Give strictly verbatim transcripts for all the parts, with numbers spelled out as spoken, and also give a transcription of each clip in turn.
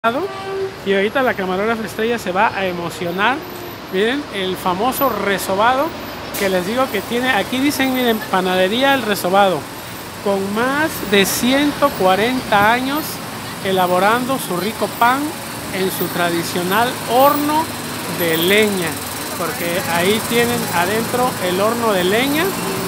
Y ahorita la camarógrafa Estrella se va a emocionar. Miren el famoso resobado que les digo que tiene. Aquí dicen, miren, Panadería El Resobado, con más de ciento cuarenta años elaborando su rico pan en su tradicional horno de leña, porque ahí tienen adentro el horno de leña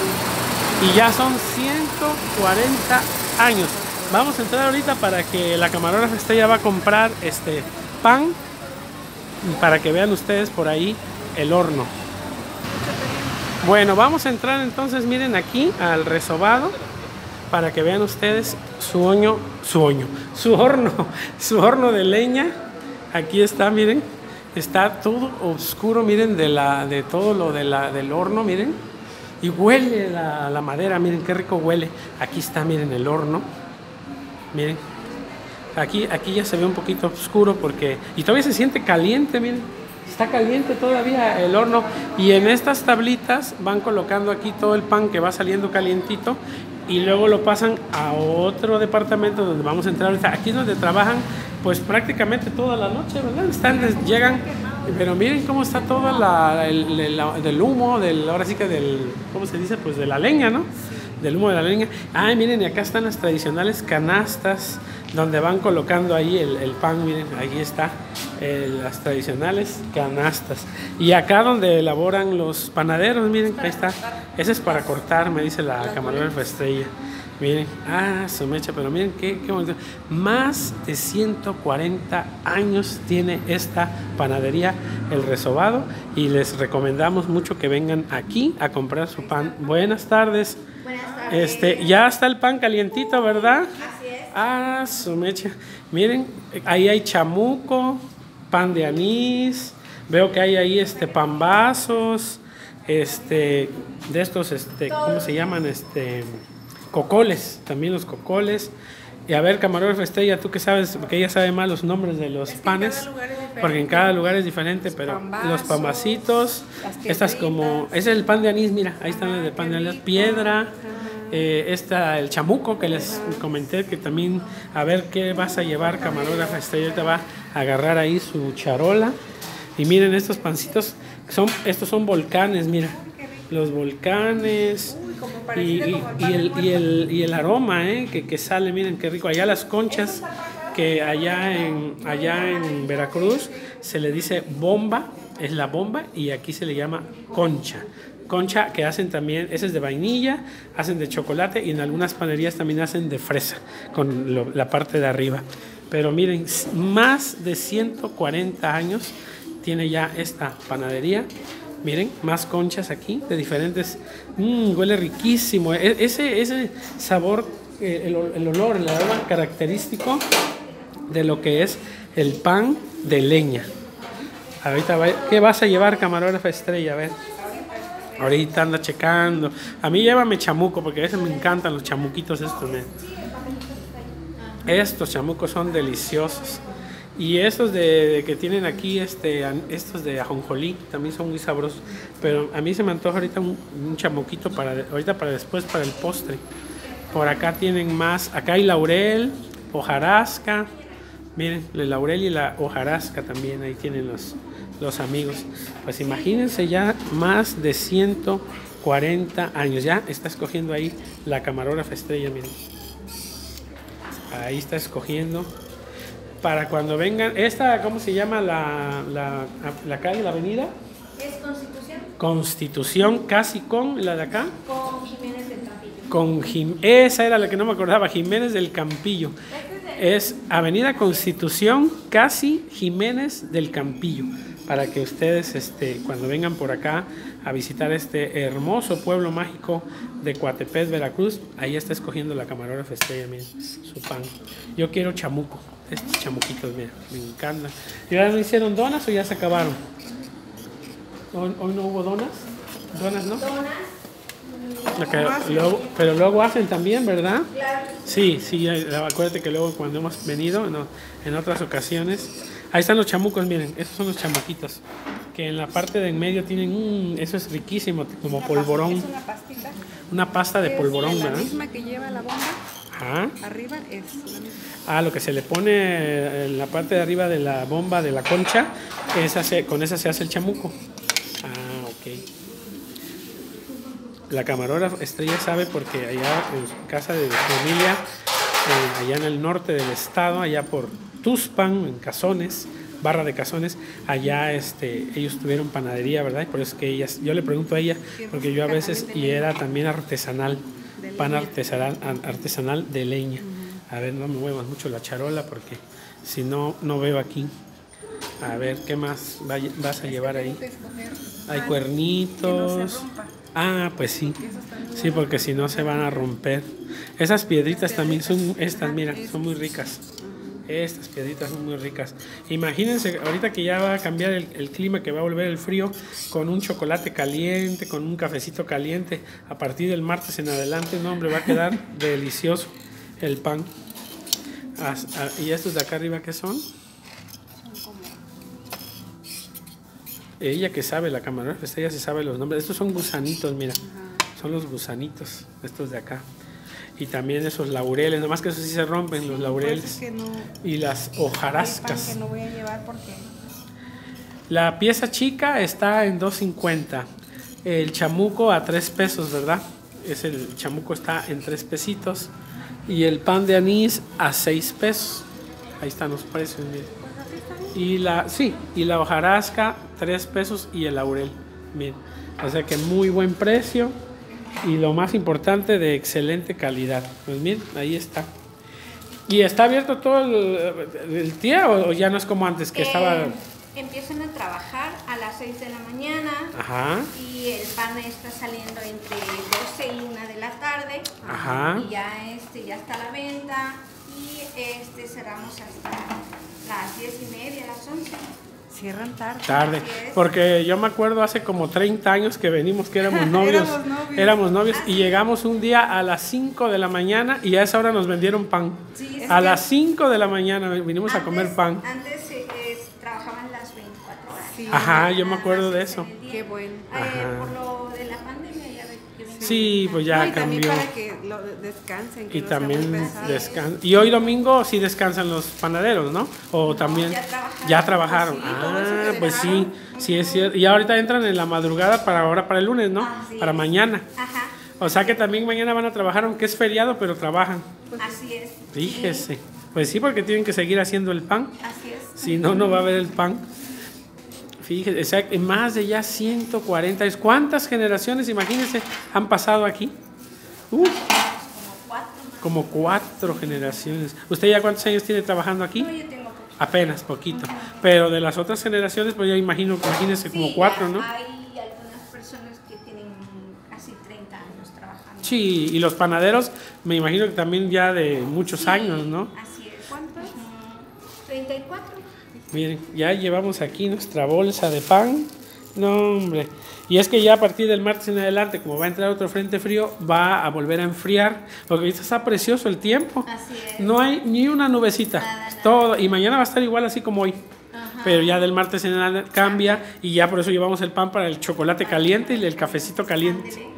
y ya son ciento cuarenta años. Vamos a entrar ahorita para que la camarógrafa Estrella va a comprar este pan para que vean ustedes por ahí el horno. Bueno, vamos a entrar entonces, miren, aquí al Resobado para que vean ustedes su hoño, su hoño, su horno, su horno de leña. Aquí está, miren, está todo oscuro, miren, de la, de todo lo de la, del horno, miren, y huele la, la madera, miren qué rico huele. Aquí está, miren, el horno. Miren, aquí, aquí ya se ve un poquito oscuro porque, y todavía se siente caliente, miren, está caliente todavía el horno. Y en estas tablitas van colocando aquí todo el pan que va saliendo calientito y luego lo pasan a otro departamento donde vamos a entrar ahorita. Aquí es donde trabajan pues prácticamente toda la noche, ¿verdad? Están, llegan, pero miren cómo está todo la, el, el, el, del humo, del, ahora sí que del, ¿cómo se dice? Pues de la leña, ¿no? Del humo de la leña. Ay, miren, y acá están las tradicionales canastas donde van colocando ahí el, el pan. Miren, ahí está eh, las tradicionales canastas. Y acá donde elaboran los panaderos, miren, ahí está. Ese es para cortar, me dice la camarógrafa Estrella. Miren, ah, su mecha, pero miren qué, qué bonito. Más de ciento cuarenta años tiene esta panadería El Resobado y les recomendamos mucho que vengan aquí a comprar su pan. Buenas tardes. Buenas tardes. Este, ya está el pan calientito, ¿verdad? Así es. Ah, su mecha. Miren, ahí hay chamuco, pan de anís. Veo que hay ahí este pambazos, este, de estos, este, ¿cómo se llaman? Este, cocoles, también los cocoles. Y a ver, camarógrafa Estrella, tú que sabes, porque ella sabe más los nombres de los es que panes, es porque en cada lugar es diferente, pero pambazos, los pambacitos, estas como, ese es el pan de anís, mira, ahí están el de pan de anís, piedra, eh, esta, el chamuco que les comenté, que también, a ver qué vas a llevar, camarógrafa Estrella, te va a agarrar ahí su charola. Y miren estos pancitos, son, estos son volcanes, mira, los volcanes. Y, y, y, el, y, el, y el aroma eh, que, que sale, miren qué rico. Allá las conchas, que allá en, allá en Veracruz se le dice bomba, es la bomba, y aquí se le llama concha. Concha que hacen también, ese es de vainilla, hacen de chocolate y en algunas panaderías también hacen de fresa, con lo, la parte de arriba. Pero miren, más de ciento cuarenta años tiene ya esta panadería. Miren, más conchas aquí de diferentes. Mmm, huele riquísimo. E ese, ese sabor, eh, el, el olor, el aroma característico de lo que es el pan de leña. Ahorita va, ¿qué vas a llevar, camarógrafa Estrella? A ver. Ahorita anda checando. A mí llévame chamuco, porque a veces me encantan los chamuquitos estos. ¿eh? Estos chamucos son deliciosos. Y estos de, de que tienen aquí, este, estos de ajonjolí, también son muy sabrosos. Pero a mí se me antoja ahorita un, un chamuquito para, ahorita para después, para el postre. Por acá tienen más, acá hay laurel, hojarasca. Miren, el laurel y la hojarasca también, ahí tienen los, los amigos. Pues imagínense ya más de ciento cuarenta años. Ya está escogiendo ahí la camarógrafa Estrella, miren. Ahí está escogiendo. Para cuando vengan, esta, ¿cómo se llama la, la, la calle, la avenida? ¿Es Constitución? Constitución, casi con la de acá. Con Jiménez del Campillo. Con Jim, esa era la que no me acordaba, Jiménez del Campillo. Es Avenida Constitución, casi Jiménez del Campillo. Para que ustedes, este, cuando vengan por acá a visitar este hermoso pueblo mágico de Coatepec, Veracruz, ahí está escogiendo la camarógrafa Estrella, miren, su pan. Yo quiero chamuco. Estos chamuquitos, mira, me encantan. ¿Y ahora no hicieron donas o ya se acabaron? ¿Hoy, hoy no hubo donas? ¿Donas no? Donas. Okay, luego, pero luego hacen también, ¿verdad? Claro. Sí, sí, acuérdate que luego cuando hemos venido, no, en otras ocasiones. Ahí están los chamucos, miren, esos son los chamuquitos. Que en la parte de en medio tienen, mmm, eso es riquísimo, como polvorón. Es una pastita. Una pasta de polvorón, ¿Es la ¿verdad? misma que lleva la bomba? Ajá. Arriba es la misma. Ah, lo que se le pone en la parte de arriba de la bomba de la concha, esa se, con esa se hace el chamuco. Ah, ok. La camarógrafa Estrella sabe porque allá en su casa de familia, eh, allá en el norte del estado, allá por Tuspan, en Cazones, Barra de Cazones, allá este, ellos tuvieron panadería, ¿verdad? Y por eso es que ellas, yo le pregunto a ella, porque yo a veces, y era también artesanal, pan artesanal, artesanal de leña. A ver, no me muevas mucho la charola porque si no, no veo aquí. A ver, ¿qué más vas a llevar ahí? Hay cuernitos. Ah, pues sí. Sí, porque si no se van a romper. Esas piedritas también son, estas, mira, son muy ricas. Estas piedritas son muy ricas. Imagínense, ahorita que ya va a cambiar el, el clima, que va a volver el frío, con un chocolate caliente, con un cafecito caliente, a partir del martes en adelante, no, hombre, va a quedar delicioso el pan. As, a, ¿Y estos de acá arriba qué son? Ella que sabe, la camarógrafa, ella se sabe los nombres. Estos son gusanitos, mira. Son los gusanitos, estos de acá. Y también esos laureles, nomás que esos sí se rompen, sí, los laureles. Que no, y las hojarascas. Que no voy a llevar porque... La pieza chica está en dos cincuenta. El chamuco a tres pesos, ¿verdad? Es el chamuco está en tres pesitos. Y el pan de anís a seis pesos. Ahí están los precios, miren. Y la, sí, y la hojarasca, tres pesos y el laurel. Miren. O sea que muy buen precio. Y lo más importante, de excelente calidad. Pues miren, ahí está. ¿Y está abierto todo el, el día o ya no es como antes que eh, estaba...? Empiezan a trabajar a las seis de la mañana. Ajá. Y el pan está saliendo entre doce y una de la tarde. Ajá. Y ya, este, ya está a la venta. Y este, cerramos hasta las diez y media, las once. Cierran tarde. Tarde, porque yo me acuerdo hace como treinta años que venimos, que éramos novios, éramos novios, éramos novios y llegamos un día a las cinco de la mañana y a esa hora nos vendieron pan. Sí, a las cinco de la mañana vinimos antes, a comer pan. Antes eh, trabajaban las veinticuatro horas. Sí. Ajá, yo me acuerdo de eso. Qué bueno. Eh, por lo de la pandemia ya ve que sí. sí, pues ya no, y cambió. También para que lo descansen. Que y no también descansan. Y hoy domingo sí descansan los panaderos, ¿no? O no, también ya trabajaron. Ya trabajaron. Sí, ah, pues sí, sí es cierto. Y ahorita entran en la madrugada para ahora para el lunes, ¿no? Así para es. Mañana. Ajá. O sea que también mañana van a trabajar, aunque es feriado, pero trabajan. Así es. Fíjese. Sí. Pues sí, porque tienen que seguir haciendo el pan. Así es. Si no, no va a haber el pan. Fíjese, o sea, más de ya ciento cuarenta. ¿Cuántas generaciones, imagínense, han pasado aquí? Uh, como cuatro. Como cuatro generaciones. ¿Usted ya cuántos años tiene trabajando aquí? No, yo tengo poquito. Apenas, poquito. Uh-huh. Pero de las otras generaciones, pues ya imagino, imagínense, sí, como cuatro, ¿no? Hay algunas personas que tienen casi treinta años trabajando. Sí, y los panaderos, me imagino que también ya de muchos sí, años, ¿no? Así es. ¿Cuántos? treinta y cuatro. Miren, ya llevamos aquí nuestra bolsa de pan. No, hombre. Y es que ya a partir del martes en adelante, como va a entrar otro frente frío, va a volver a enfriar. Porque ahorita está precioso el tiempo. Así es. No hay ni una nubecita. Nada, nada. Todo. Y mañana va a estar igual así como hoy. Ajá. Pero ya del martes en adelante cambia. Y ya por eso llevamos el pan para el chocolate caliente y el cafecito caliente.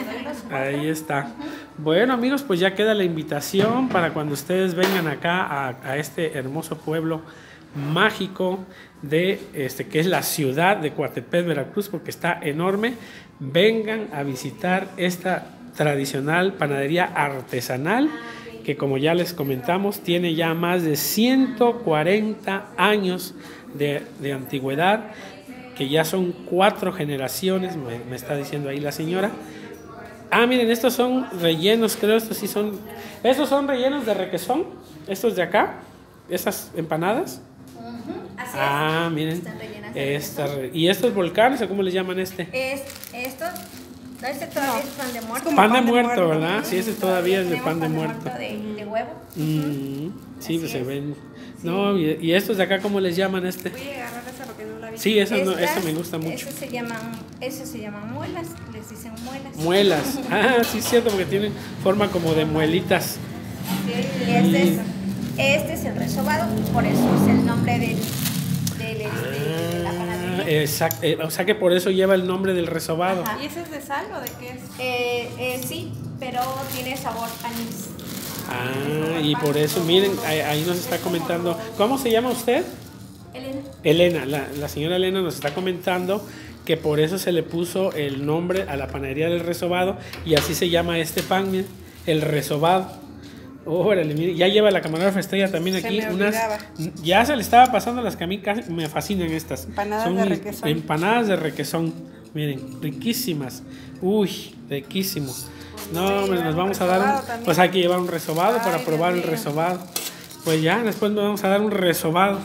Ahí está. Bueno, amigos, pues ya queda la invitación para cuando ustedes vengan acá a, a este hermoso pueblo mágico de este que es la ciudad de Coatepec, Veracruz, porque está enorme. Vengan a visitar esta tradicional panadería artesanal que, como ya les comentamos, tiene ya más de ciento cuarenta años de, de antigüedad, que ya son cuatro generaciones, me, me está diciendo ahí la señora. Ah, miren, estos son rellenos, creo, estos sí son, estos son rellenos de requesón, estos de acá, estas empanadas. Así ah, es. Miren, esta, ¿y estos volcanes o cómo les llaman este? Es, esto, no, este todavía no. es pan de muerto. Pan, pan de, de muerto, muerto, ¿verdad? Sí, ese todavía es de pan de muerto. De, de huevo. Mm, sí, pues se ven. Sí. No, y, y estos de acá, ¿cómo les llaman este? Voy a agarrar esa porque no la vi. Sí, esa, no, esa me gusta mucho. Esas se llaman, esas se llaman muelas, les dicen muelas. Muelas, ah, sí es cierto, porque tienen forma como de muelitas. Sí, y este es, este es el resobado, por eso es el nombre del... Del, este, ah, de la panadería. Exacto, eh, o sea que por eso lleva el nombre del resobado. Ajá. ¿Y ese es de sal o de qué es? Eh, eh, sí, pero tiene sabor anís. Ah, y por eso, miren, ahí, ahí nos está comentando. ¿Cómo se llama usted? Elena. Elena, la, la señora Elena nos está comentando que por eso se le puso el nombre a la panadería del Resobado y así se llama este pan, miren, el Resobado. Órale, mire, ya lleva la camarógrafa Estrella también aquí se me unas, olvidaba. ya se le estaba pasando las que a mí casi me fascinan estas. Empanadas Son de requesón. Empanadas de requesón, miren, riquísimas. Uy, riquísimo. No, hombre, nos vamos a dar un, pues hay que llevar un resobado para probar el resobado. Pues ya, después nos vamos a dar un resobado.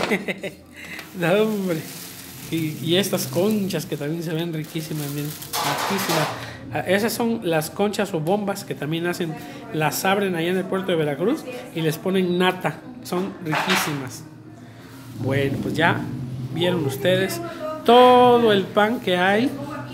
No, hombre. Y, y estas conchas que también se ven riquísimas, miren, riquísimas. Esas son las conchas o bombas que también hacen, las abren allá en el puerto de Veracruz y les ponen nata, son riquísimas. Bueno, pues ya vieron ustedes todo el pan que hay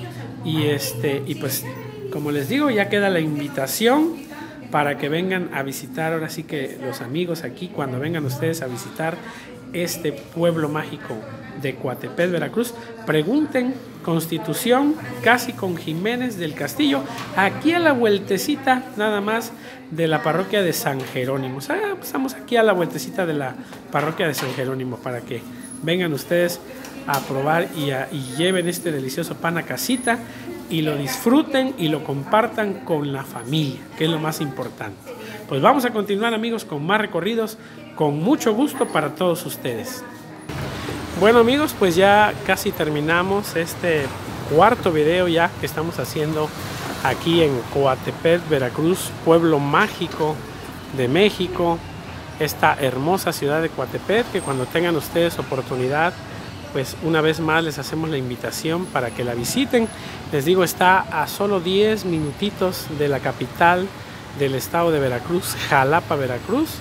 y este y pues como les digo, ya queda la invitación para que vengan a visitar, ahora sí que los amigos aquí, cuando vengan ustedes a visitar este pueblo mágico de Coatepec, Veracruz, pregunten Constitución, casi con Jiménez del Castillo, aquí a la vueltecita nada más de la parroquia de San Jerónimo. O sea, estamos aquí a la vueltecita de la parroquia de San Jerónimo para que vengan ustedes a probar y, a, y lleven este delicioso pan a casita y lo disfruten y lo compartan con la familia, que es lo más importante. Pues vamos a continuar, amigos, con más recorridos, con mucho gusto para todos ustedes. Bueno, amigos, pues ya casi terminamos este cuarto video ya que estamos haciendo aquí en Coatepec, Veracruz, pueblo mágico de México, esta hermosa ciudad de Coatepec, que cuando tengan ustedes oportunidad, pues una vez más les hacemos la invitación para que la visiten. Les digo, está a solo diez minutitos de la capital del estado de Veracruz, Jalapa, Veracruz,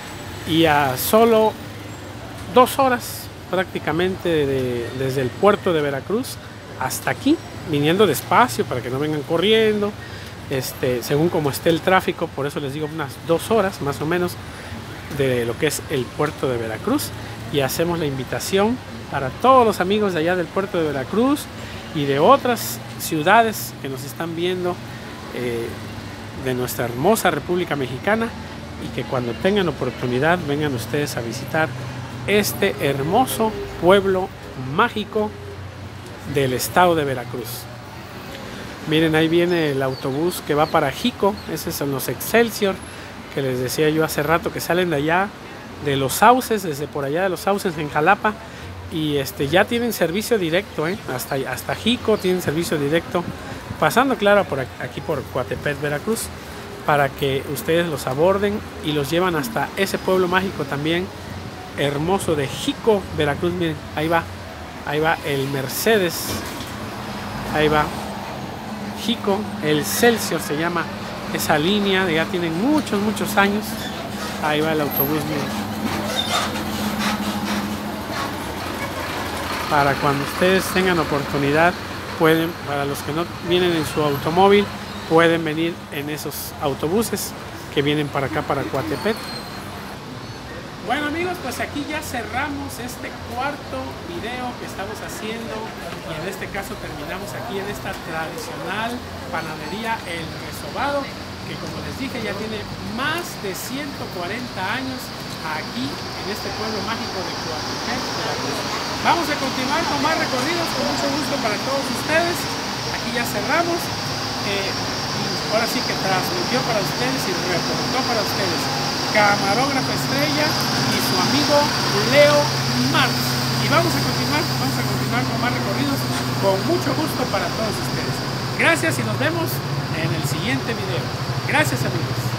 y a solo dos horas prácticamente de, desde el puerto de Veracruz hasta aquí, viniendo despacio para que no vengan corriendo, este, según como esté el tráfico. Por eso les digo unas dos horas más o menos de lo que es el puerto de Veracruz, y hacemos la invitación para todos los amigos de allá del puerto de Veracruz y de otras ciudades que nos están viendo eh, de nuestra hermosa República Mexicana, y que cuando tengan oportunidad vengan ustedes a visitar este hermoso pueblo mágico del estado de Veracruz. Miren, ahí viene el autobús que va para Jico. Esos son los Excelsior que les decía yo hace rato, que salen de allá de Los Sauces, desde por allá de Los Sauces en Jalapa, y este ya tienen servicio directo, ¿eh? hasta, hasta Jico tienen servicio directo, pasando claro por aquí por Coatepec, Veracruz, para que ustedes los aborden y los llevan hasta ese pueblo mágico también hermoso de Jico, Veracruz. Miren, ahí va, ahí va el Mercedes, ahí va Jico, el Excelsior se llama esa línea, ya tienen muchos, muchos años. Ahí va el autobús, miren. Para cuando ustedes tengan oportunidad, pueden, para los que no vienen en su automóvil, pueden venir en esos autobuses que vienen para acá, para Coatepec. Bueno, amigos, pues aquí ya cerramos este cuarto video que estamos haciendo, y en este caso terminamos aquí en esta tradicional panadería El Resobado, que como les dije ya tiene más de ciento cuarenta años aquí en este pueblo mágico de Coatepec, Veracruz. Vamos a continuar con más recorridos, con mucho gusto para todos ustedes. Aquí ya cerramos, eh, y ahora sí que transmitió para ustedes y reportó para ustedes camarógrafo Estrella y su amigo Leo Marx. Y vamos a continuar, vamos a continuar con más recorridos, con mucho gusto para todos ustedes. Gracias y nos vemos en el siguiente video. Gracias, amigos.